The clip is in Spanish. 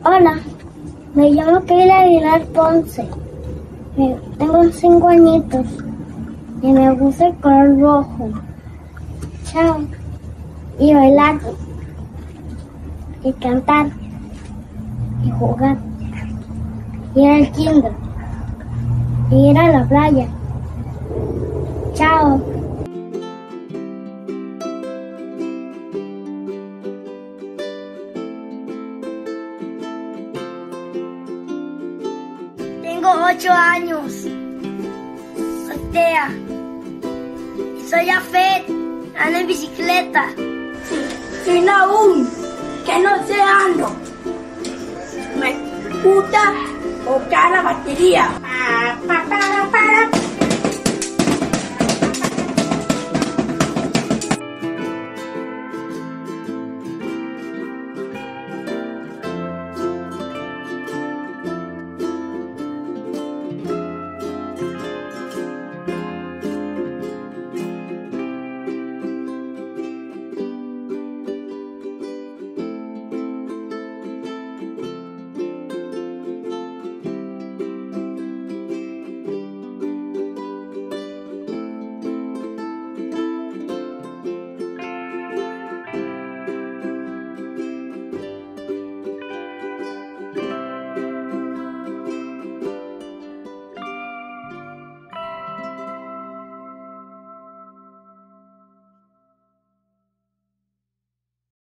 Hola, me llamo Keila Aguilar Ponce. Tengo 5 añitos y me gusta el color rojo. Chao. Y bailar, y cantar, y jugar, y ir al kinder, y ir a la playa. Chao. Tengo 8 años. Soy Tea. Y soy Afet. Ando en bicicleta. Soy Naúm, que no sé ando. Me gusta tocar la batería. Pa, pa, para,